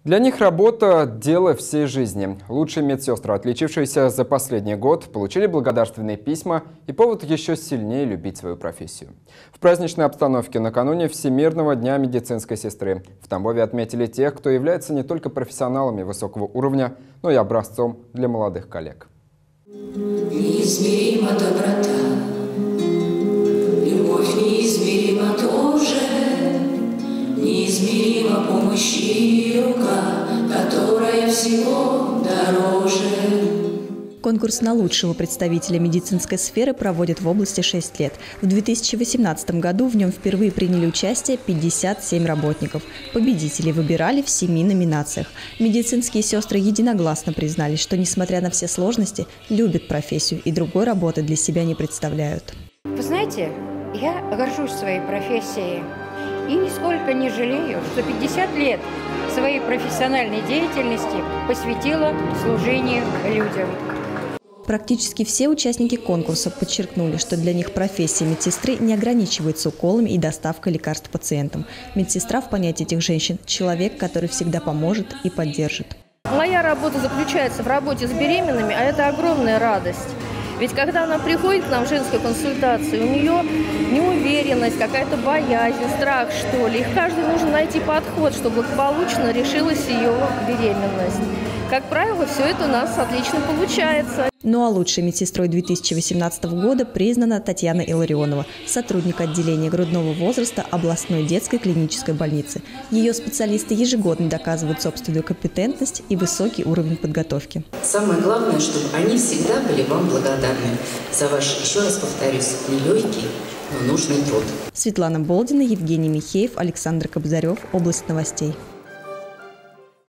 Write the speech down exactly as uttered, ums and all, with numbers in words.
Для них работа – дело всей жизни. Лучшие медсестры, отличившиеся за последний год, получили благодарственные письма и повод еще сильнее любить свою профессию. В праздничной обстановке накануне Всемирного дня медицинской сестры в Тамбове отметили тех, кто является не только профессионалами высокого уровня, но и образцом для молодых коллег. Неизмерима доброта, любовь неизмерима тоже, неизмерима помощь и рука, которая всего дороже. Конкурс на лучшего представителя медицинской сферы проводят в области шесть лет. В две тысячи восемнадцатом году в нем впервые приняли участие пятьдесят семь работников. Победителей выбирали в семи номинациях. Медицинские сестры единогласно признались, что, несмотря на все сложности, любят профессию и другой работы для себя не представляют. Вы знаете, я горжусь своей профессией и нисколько не жалею, что пятьдесят лет своей профессиональной деятельности посвятила служению людям. Практически все участники конкурса подчеркнули, что для них профессия медсестры не ограничивается уколами и доставкой лекарств пациентам. Медсестра в понятии этих женщин – человек, который всегда поможет и поддержит. Моя работа заключается в работе с беременными, а это огромная радость. Ведь когда она приходит к нам в женскую консультацию, у нее неуверенность, какая-то боязнь, страх, что ли. И каждый нужно найти подход, чтобы благополучно решилась ее беременность. Как правило, все это у нас отлично получается. Ну а лучшей медсестрой две тысячи восемнадцатого года признана Татьяна Илларионова, сотрудник отделения грудного возраста областной детской клинической больницы. Ее специалисты ежегодно доказывают собственную компетентность и высокий уровень подготовки. Самое главное, чтобы они всегда были вам благодарны за ваш, еще раз повторюсь, нелегкий, но нужный труд. Светлана Болдина, Евгений Михеев, Александр Кобзарев. Область новостей.